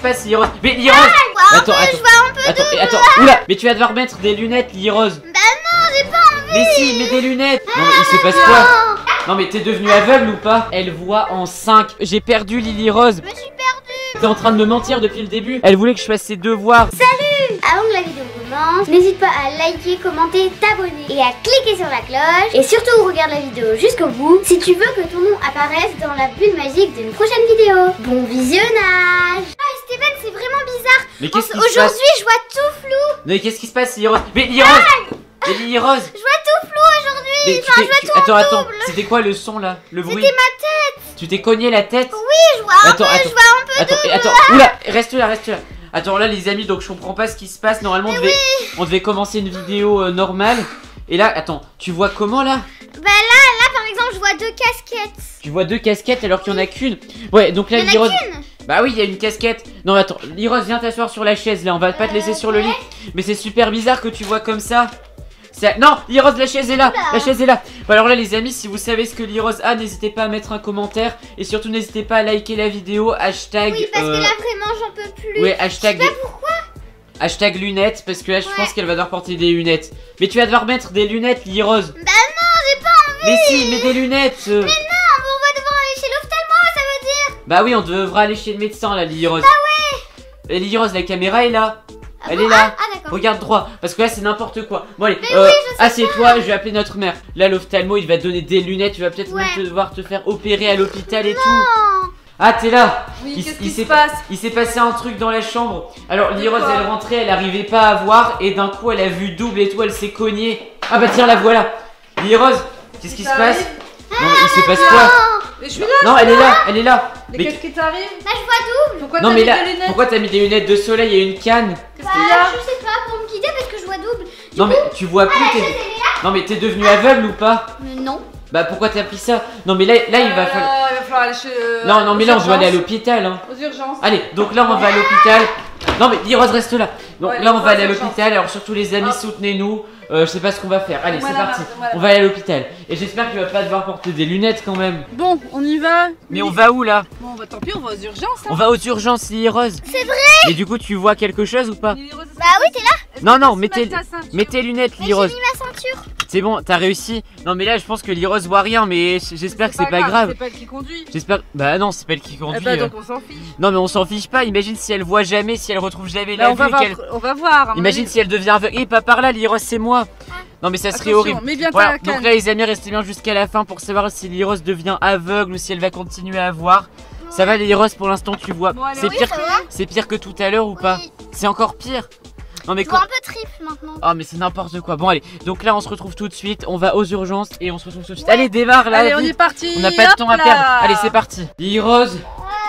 passe, Lily Rose? Mais Lily Rose! Attends, attends, oula! Mais tu vas devoir mettre des lunettes, Lily Rose. Bah non, j'ai pas envie. Mais si, mets des lunettes. Non mais il se passe quoi? Non mais t'es devenue aveugle ou pas? Elle voit en 5. J'ai perdu Lily Rose. Je me suis perdue. T'es en train de me mentir depuis le début. Elle voulait que je fasse ses devoirs. Salut! Avant que la vidéo commence, n'hésite pas à liker, commenter, t'abonner et à cliquer sur la cloche. Et surtout, regarde la vidéo jusqu'au bout si tu veux que ton nom apparaisse dans la bulle magique d'une prochaine vidéo. Bon visionnage! Ah Steven, c'est vraiment bizarre. Mais qu'est-ce qui se passe? Aujourd'hui, je vois tout flou. Mais qu'est-ce qui se passe, Lily Rose? Mais Lily Rose! Mais Lily Rose! Je vois tout flou aujourd'hui. Mais Enfin, je vois tout en attends, double. c'était quoi le son là? Le bruit? C'était ma tête. Tu t'es cogné la tête? Oui, je vois un peu, je vois un peu double. Attends, oula, reste là. Attends là les amis, donc je comprends pas ce qui se passe. Normalement on devait commencer une vidéo normale. Et là, attends, tu vois comment là? Bah là par exemple, je vois 2 casquettes. Tu vois 2 casquettes alors qu'il y en a qu'une. Ouais, donc là Il y en a Lily Rose... qu'une. Bah oui, il y a une casquette. Non mais attends, Lily Rose, viens t'asseoir sur la chaise là, on va pas te laisser sur le lit. Mais c'est super bizarre que tu vois comme ça. Non, Lily Rose, la chaise est là. La chaise est là. Bon alors là les amis, si vous savez ce que Lily Rose a, n'hésitez pas à mettre un commentaire. Et surtout n'hésitez pas à liker la vidéo. Hashtag... Oui, parce que là vraiment j'en peux plus. Ouais, hashtag... Je sais pas pourquoi. Hashtag lunettes, parce que là je pense qu'elle va devoir porter des lunettes. Mais tu vas devoir mettre des lunettes, Lily Rose. Bah non, j'ai pas envie. Mais si, mets des lunettes. Mais non, on va devoir aller chez l'ophtalmo, ça veut dire. Bah oui, on devra aller chez le médecin là, Lily Rose. Bah ouais. Et Lily Rose, la caméra est là. Ah Elle bon, est là. Ah d'accord. Regarde droit, parce que là c'est n'importe quoi. Bon allez, Mais oui, je sais assieds-toi, je vais appeler notre mère. Là l'ophtalmo il va te donner des lunettes, tu vas peut-être même devoir te faire opérer à l'hôpital et tout. Non. Ah t'es là. Oui, qu'est-ce qui se passe? Il s'est passé un truc dans la chambre. Alors Lily Rose elle rentrait, elle arrivait pas à voir. Et d'un coup elle a vu double et tout, elle s'est cognée. Ah bah tiens la voilà. Lily Rose, qu'est-ce qui se passe? Non mais il se passe quoi? Mais je suis là. Non elle est là. Mais qu'est-ce qui t'arrive? Là je vois double. Pourquoi Non t'as mais mis là, des lunettes? pourquoi t'as mis des lunettes de soleil et une canne? Qu'est-ce qu'il y a? Je sais pas, pour me guider parce que je vois double. Non mais tu vois plus, non mais t'es devenu aveugle ou pas? Mais non. Bah pourquoi t'as pris ça? Non mais là il va falloir... Il va falloir aller chez... Non mais là on doit aller à l'hôpital hein. Aux urgences. Allez, donc là on va à l'hôpital. Non mais Lily Rose reste là. Donc Ouais, là on va aller à urgence. l'hôpital. Alors surtout les amis, soutenez-nous. Je sais pas ce qu'on va faire. Allez, c'est parti. On va aller à l'hôpital. Et j'espère qu'il va pas devoir porter des lunettes quand même. Bon, on y va. Mais on va où là? Bon, bah tant pis, on va aux urgences. On va aux urgences, Lily Rose. C'est vrai. Et du coup tu vois quelque chose ou pas? Bah oui, t'es là. Non non, mets tes lunettes, Mais Lily Rose. j'ai mis ma ceinture. C'est bon, t'as réussi. Non mais là je pense que Lily Rose voit rien, mais j'espère que c'est pas grave. C'est pas elle qui conduit. J'espère. Bah non, c'est pas elle qui conduit. Bah donc on s'en fiche. Non mais on s'en fiche pas. Imagine si elle voit jamais, si elle retrouve jamais la Là, vue. on va voir. Imagine si elle devient aveugle. Eh, pas par là, Lily Rose, c'est moi. Non mais ça serait horrible. Mais bien Voilà, donc là les amis, restez bien jusqu'à la fin pour savoir si Lily Rose devient aveugle ou si elle va continuer à voir. Ça va Lily Rose, pour l'instant tu vois. Bon, alors, C'est pire que tout à l'heure ou pas? C'est encore pire. Non mais Je vois un peu trip maintenant. Oh mais c'est n'importe quoi. Bon allez, donc là on se retrouve tout de suite. On va aux urgences et on se retrouve tout de suite. Allez, démarre là. Allez, on vite. est parti. On n'a pas de temps à perdre. Allez, c'est parti. Lily Rose,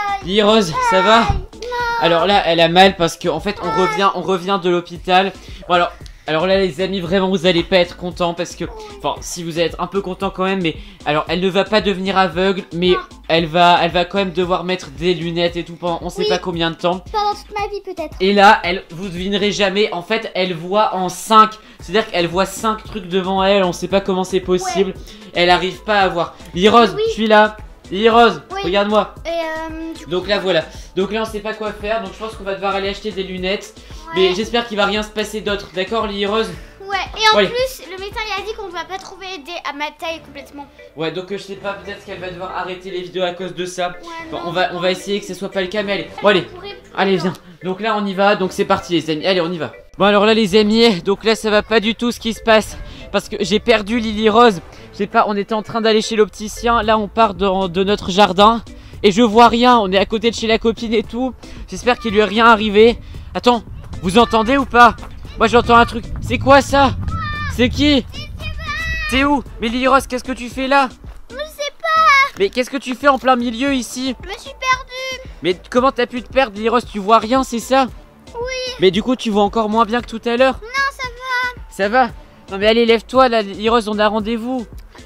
ça va? Alors là, elle a mal parce qu'en fait, on revient de l'hôpital. Bon alors là, les amis, vraiment, vous allez pas être contents parce que, enfin, si vous allez être un peu contents quand même, mais alors, elle ne va pas devenir aveugle, mais elle va quand même devoir mettre des lunettes et tout pendant on sait pas combien de temps. Pendant toute ma vie peut-être. Et là, vous devinerez jamais, en fait, elle voit en 5. C'est-à-dire qu'elle voit 5 trucs devant elle, on sait pas comment c'est possible. Elle arrive pas à voir. Lily Rose, je suis là. Lily Rose, regarde-moi. Donc là, voilà. Donc là, on sait pas quoi faire, donc je pense qu'on va devoir aller acheter des lunettes. Mais j'espère qu'il va rien se passer d'autre, d'accord Lily Rose? Ouais, et en plus, le médecin il a dit qu'on ne va pas trouver à ma taille complètement. Ouais, donc je sais pas, peut-être qu'elle va devoir arrêter les vidéos à cause de ça. Bon, on va essayer que ce soit pas le cas, mais allez. Bon, allez, viens. Donc là, on y va, donc c'est parti les amis, allez, on y va. Bon alors là les amis, donc là ça va pas du tout ce qui se passe. Parce que j'ai perdu Lily Rose. Je sais pas, on était en train d'aller chez l'opticien, là on part de notre jardin. Et je vois rien, on est à côté de chez la copine et tout. J'espère qu'il lui est rien arrivé. Attends, vous entendez ou pas? Moi j'entends un truc. C'est quoi ça? C'est qui? T'es où? Mais Lily Rose, qu'est-ce que tu fais là? Je sais pas. Mais qu'est-ce que tu fais en plein milieu ici? Je me suis perdue. Mais comment t'as pu te perdre Lily Rose? Tu vois rien, c'est ça? Oui. Mais du coup tu vois encore moins bien que tout à l'heure? Non, ça va. Ça va? Non mais allez, lève-toi là Lily Rose, on a rendez-vous.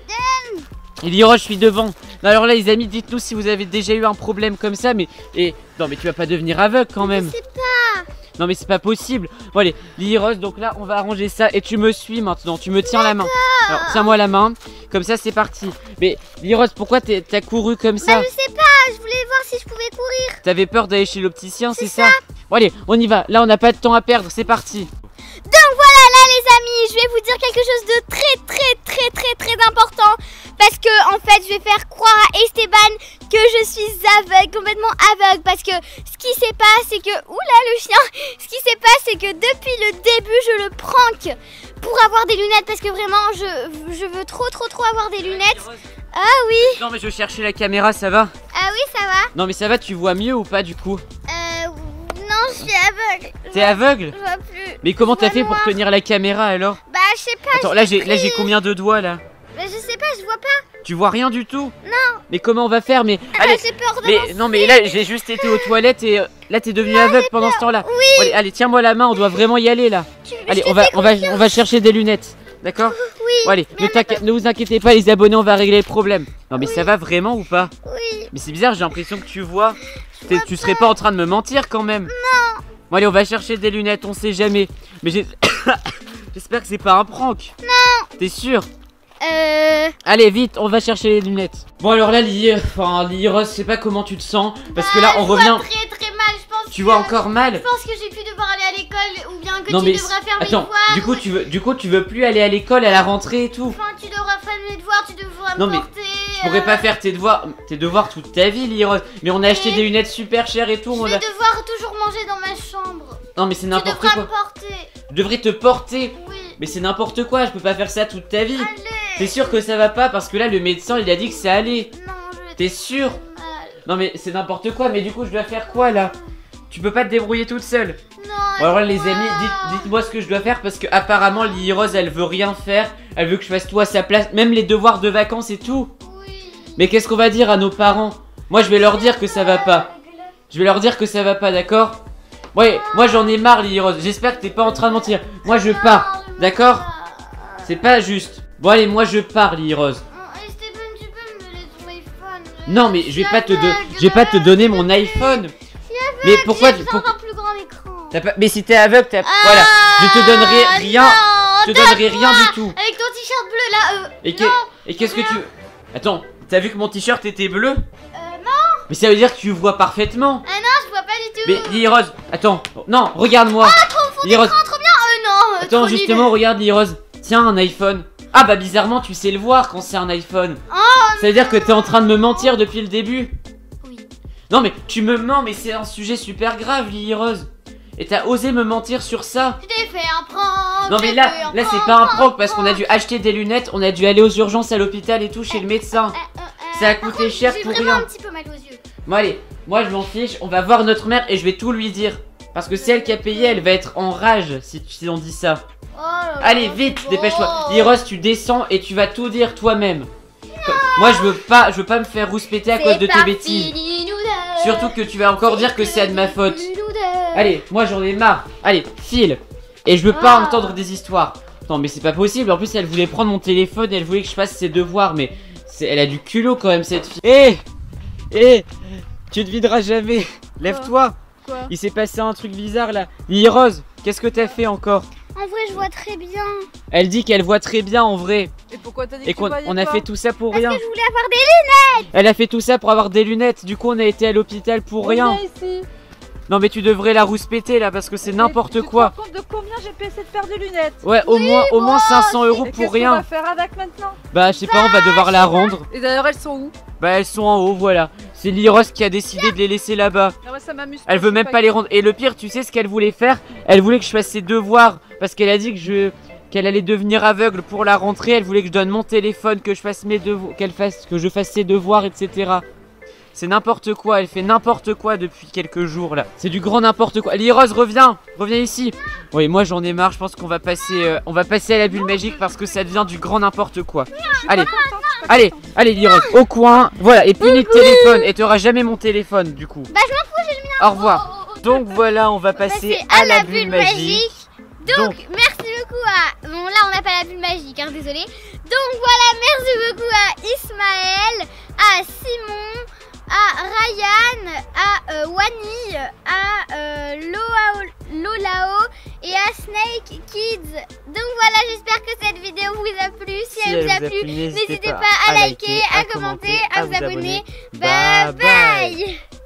Lily Rose, je suis devant. Non, alors là les amis, dites-nous si vous avez déjà eu un problème comme ça. Mais non mais tu vas pas devenir aveugle quand même. Je sais pas. Non mais c'est pas possible. Bon allez, Lily Rose, donc là on va arranger ça. Et tu me suis maintenant, tu me tiens la main. Alors tiens-moi la main, comme ça c'est parti. Mais Lily Rose, pourquoi t'as couru comme ça? Bah je sais pas, je voulais voir si je pouvais courir. T'avais peur d'aller chez l'opticien, c'est ça? Bon allez, on y va. Là, on n'a pas de temps à perdre, c'est parti. Donc voilà, là les amis, je vais vous dire quelque chose de très important. Parce que en fait, je vais faire croire à Esteban que je suis aveugle, complètement aveugle. Parce que ce qui s'est passé, c'est que... Oula, le chien. Ce qui s'est passé, c'est que depuis le début, je le prank pour avoir des lunettes. Parce que vraiment, je veux trop avoir des lunettes. Ah oui. Non mais je cherchais la caméra, ça va? Ah oui, ça va. Non mais ça va, tu vois mieux ou pas du coup? Non, je suis aveugle. T'es aveugle? Je vois plus. Mais comment t'as fait noir. pour tenir la caméra alors? Bah je sais pas. Attends, là j'ai combien de doigts là? Bah je sais pas, je vois pas. Tu vois rien du tout? Non. Mais comment on va faire? Mais allez, J'ai peur de mais non mais là j'ai juste été aux toilettes et là t'es devenu aveugle pendant ce temps-là. Oui. Bon, allez, tiens-moi la main, on doit vraiment y aller là. Allez, on va chercher des lunettes. D'accord? Oui. Bon, allez, mais ne vous inquiétez pas les abonnés, on va régler le problème. Non mais ça va vraiment ou pas? Oui. Mais c'est bizarre, j'ai l'impression que tu vois. Tu serais pas en train de me mentir quand même? Non. Bon allez, on va chercher des lunettes, on sait jamais. Mais j'espère que c'est pas un prank. Non. T'es sûr? Allez vite, on va chercher les lunettes. Bon alors là Lily, Rose, je sais pas comment tu te sens. Parce que là on revient. Je vois très mal, je pense. Tu vois encore mal? Je pense que j'ai pu devoir aller à l'école ou bien que non, tu mais devras faire mes attends, devoirs. du coup tu veux plus aller à l'école à la rentrée et tout? Enfin, tu devras faire mes devoirs, tu devras Non, me mais porter. Je pourrais pas faire tes devoirs toute ta vie Lily Rose. Mais on a acheté des lunettes super chères et tout. Je vais devoir toujours manger dans ma chambre. Non mais c'est n'importe quoi. Tu devras me porter. Je devrais te porter. Oui. Mais c'est n'importe quoi, je peux pas faire ça toute ta vie. Allez. T'es sûr que ça va pas? Parce que là le médecin il a dit que ça allait. Non, je vais. T'es sûr? Allez. Non mais c'est n'importe quoi, mais du coup je dois faire quoi là? Tu peux pas te débrouiller toute seule? Non. Bon, alors les amis, dites-moi ce que je dois faire parce que apparemment Lily Rose elle veut rien faire. Elle veut que je fasse tout à sa place, même les devoirs de vacances et tout. Oui. Mais qu'est-ce qu'on va dire à nos parents? Moi je vais leur dire que ça va pas. Je vais leur dire que ça va pas, d'accord? Ouais, moi j'en ai marre Lily Rose. J'espère que t'es pas en train de mentir. Moi je pars, d'accord? C'est pas juste. Bon allez, moi je pars Lily Rose. Esteban, tu peux me donner ton iPhone? Non mais je vais pas te donner mon iPhone. Mais pourquoi J'ai besoin d'un plus grand écran. Mais si t'es aveugle, voilà, je te donnerai rien. Je te donnerai rien du tout. Avec ton t-shirt bleu là, Et qu'est-ce que tu... Attends, t'as vu que mon t-shirt était bleu? non. Mais ça veut dire que tu vois parfaitement. Ah non, je vois pas du tout. Mais Lily Rose, attends, non, regarde-moi. Ah, trop fond d'écran, trop bien. Non. Attends, trop justement, nul. regarde Lily Rose. Tiens, un iPhone. Ah bah bizarrement, tu sais le voir quand c'est un iPhone. Oh, ça veut dire que t'es en train de me mentir depuis le début. Oui. Non mais tu me mens, mais c'est un sujet super grave Lily Rose. Et t'as osé me mentir sur ça. Je t'ai fait un prank. Non mais là c'est pas un prank parce qu'on a dû acheter des lunettes, on a dû aller aux urgences à l'hôpital et tout chez le médecin. Ça a coûté cher pour J'ai vraiment rien. un petit peu mal aux yeux. Bon allez, moi je m'en fiche, on va voir notre mère et je vais tout lui dire. Parce que c'est elle qui a payé, elle va être en rage si on dit ça. Oh là là, Allez vite, c'est dépêche-toi. beau. Lily Rose, tu descends et tu vas tout dire toi-même. Moi je veux pas me faire rouspéter à cause de tes bêtises. Surtout que tu vas encore dire que c'est de ma faute. Allez, moi j'en ai marre. Allez, file. Et je veux pas entendre des histoires. Non mais c'est pas possible. En plus elle voulait prendre mon téléphone, elle voulait que je fasse ses devoirs. Mais elle a du culot quand même cette fille. Hé, tu te videras jamais. Lève-toi. Quoi? Il s'est passé un truc bizarre là. Lily Rose, qu'est-ce que t'as fait encore? En vrai, je vois très bien. Elle dit qu'elle voit très bien en vrai. Et pourquoi t'as dit Et que tu voyais qu'on a pas? fait tout ça pour Parce rien. que je voulais avoir des... Elle a fait tout ça pour avoir des lunettes. Du coup on a été à l'hôpital pour rien. Viens ici. Non mais tu devrais la rouspéter là parce que c'est n'importe Tu quoi. te rends compte de combien j'ai payé cette paire de lunettes? Ouais, au moins 500 € Et pour qu'est-ce qu'on rien. va faire avec maintenant? Bah je sais pas, on va devoir la rendre. Et d'ailleurs elles sont où? Bah elles sont en haut, voilà. C'est Lily Rose qui a décidé de les laisser là-bas. Ah ouais, ça m'amuse. Elle veut même pas les rendre. Et le pire, tu sais ce qu'elle voulait faire? Elle voulait que je fasse ses devoirs parce qu'elle a dit qu'elle allait devenir aveugle pour la rentrée. Elle voulait que je donne mon téléphone, que je fasse mes devoirs, que je fasse ses devoirs, etc. C'est n'importe quoi, elle fait n'importe quoi depuis quelques jours là. C'est du grand n'importe quoi. Lily Rose, reviens ici. Oui, moi j'en ai marre, je pense qu'on va passer à la bulle magique parce que ça devient du grand n'importe quoi. Allez, Lily Rose, au coin, voilà, et punis de téléphone. Et t'auras jamais mon téléphone du coup. Bah, je m'en fous, j'ai le mien. Au revoir. Donc voilà, on va passer à la bulle magique. Donc, merci beaucoup à... Bon, là, on n'a pas la bulle magique, hein, désolé. Donc, voilà, merci beaucoup à Ismaël, à Simon, à Ryan, à Wani, à Lolao et à Snake Kids. Donc voilà, j'espère que cette vidéo vous a plu. Si elle vous a plu, n'hésitez pas à liker, à commenter, à vous abonner. Bye bye.